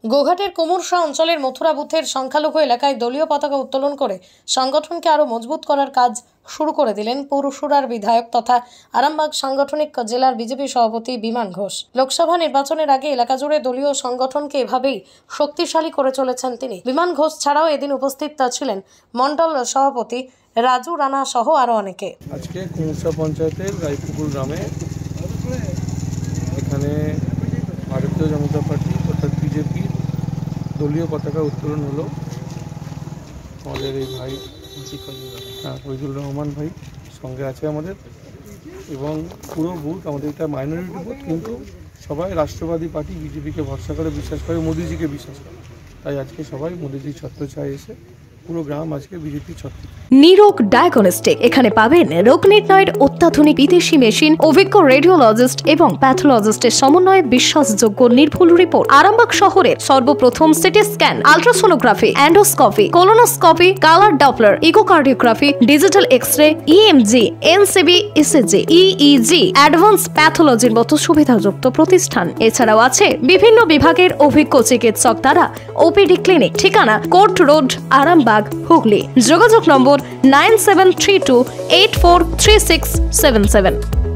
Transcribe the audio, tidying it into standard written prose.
গোঘাটের কুমুরশা অঞ্চলের মথুরা বুথের সংখ্যালঘু এলাকায় দলীয় পতাকা উত্তোলন করে সংগঠনকে আরও মজবুত করার কাজ শুরু করে দিলেন পুরুষুরার বিধায়ক তথা আরামবাগ সাংগঠনিক জেলার বিজেপি সভাপতি বিমান ঘোষ। লোকসভা নির্বাচনের আগে এলাকা জুড়ে দলীয় সংগঠনকে এভাবেই শক্তিশালী করে চলেছেন তিনি। বিমান ঘোষ ছাড়াও এদিন উপস্থিত ছিলেন মণ্ডল সভাপতি রাজু রানা সহ আরও অনেকে। আজকে কুমুরশা পঞ্চায়েতের রায়পুকুর গ্রামে এখানে ভারতীয় জনতা পার্টি অর্থাৎ বিজেপি দলীয় পতাকা উত্তোলন হলো। আমাদের এই ভাই ফজলুর রহমান ভাই সঙ্গে আছে আমাদের, এবং পুরো বুথ আমাদের এটা মাইনরিটি বুথ, কিন্তু সবাই রাষ্ট্রবাদী পার্টি বিজেপিকে ভরসা করে বিশ্বাস করে, মোদিজিকে বিশ্বাস করে। তাই আজকে সবাই মোদিজির ছত্রছায়ায় এসে পুরো গ্রাম আজকে বিজেপি ছত্র। নিরোগ ডায়াগনস্টিক, এখানে পাবেন রোগ নির্ণয়ের অত্যাধুনিক বিদেশি মেশিন, অভিজ্ঞ রেডিওলজিস্ট এবং প্যাথোলজিস্টের সমন্বয়ে বিশ্বাসযোগ্য নির্ভুল রিপোর্ট। আরামবাগ শহরের সর্বপ্রথম CT scan, ultrasonography, endoscopy, colonoscopy, colour doppler, echocardiography, digital X-ray, EMG, NCB, ECG, EEG, advance প্যাথোলজির মতো সুবিধাযুক্ত প্রতিষ্ঠান। এছাড়াও আছে বিভিন্ন বিভাগের অভিজ্ঞ চিকিৎসক দ্বারা ওপিডি ক্লিনিক। ঠিকানা কোর্ট রোড, আরামবাগ, হুগলি। যোগাযোগ নম্বর 9732843677।